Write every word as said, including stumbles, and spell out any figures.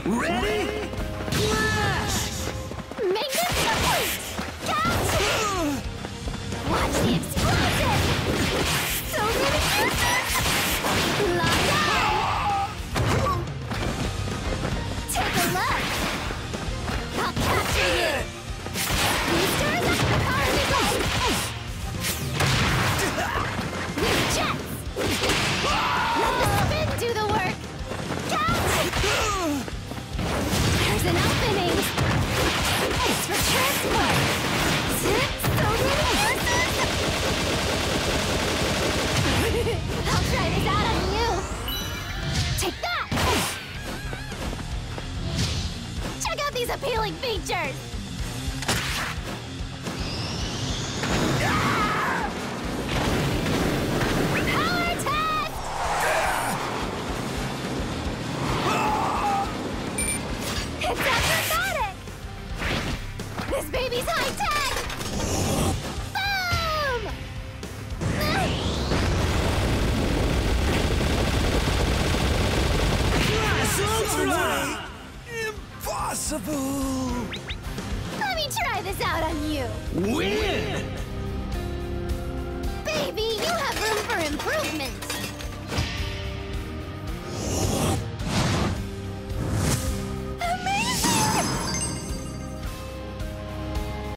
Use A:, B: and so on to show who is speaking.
A: Ready? Flash!
B: Maintenance complete! Catch! Watch the explosion! So many uses! Lock on! Take a look! I'll capture you! Boosters, particles! New jets! Let the spin do the work! Catch! There's an opening! It's for transport! So many uses! I'll try this out on you! Take that! Check out these appealing features! Power test! It's acrobatic! This baby's high-tech! Boom!
A: Flash Ultra! Impossible!
B: Let me try this out on you!
A: Win!
B: Baby, you have room for improvement!